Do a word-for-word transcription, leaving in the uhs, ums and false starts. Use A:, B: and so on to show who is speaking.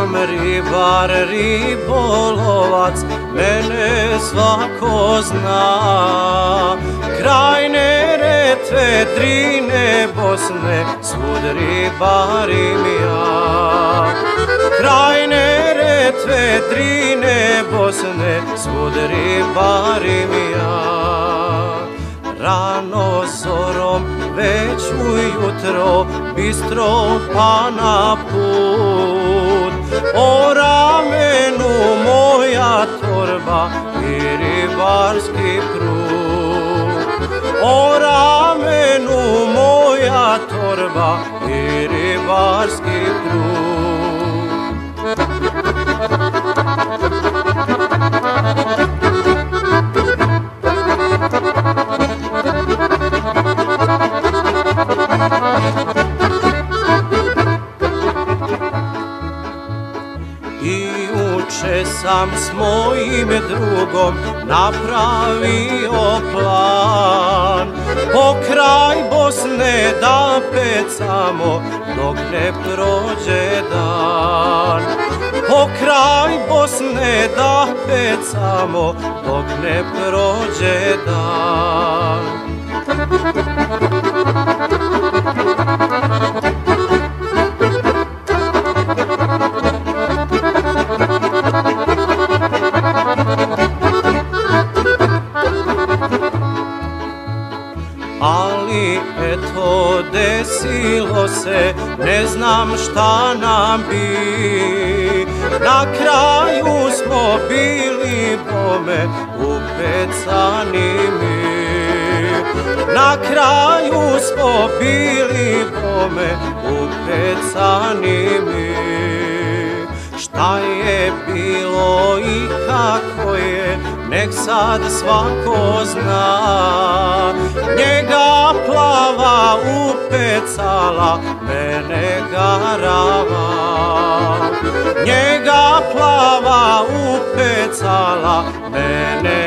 A: sam ribar, ribolovac, mene svako zna. Kraj Neretve, Drine, Bosne, svud ribarim ja. Kraj Neretve, Drine, Bosne, svud ribarim ja. Rano zorom, već ujutro, bistro pa na put. O ramenu moja torba i ribarski prut. O ramenu moja torba i ribarski prut. I uče sam s mojim drugom napravio plan. Po kraj Bosne da pecamo dok ne prođe dan. Po kraj Bosne da pecamo dok ne prođe dan. Ali eto desilo se, ne znam šta nam bi. Na kraju smo bili bome upecani mi. Na kraju smo bili bome upecani mi. Šta je bilo i kako je, nek sad svako zna. Njega plava upecala, mene garava. Njega plava upecala, mene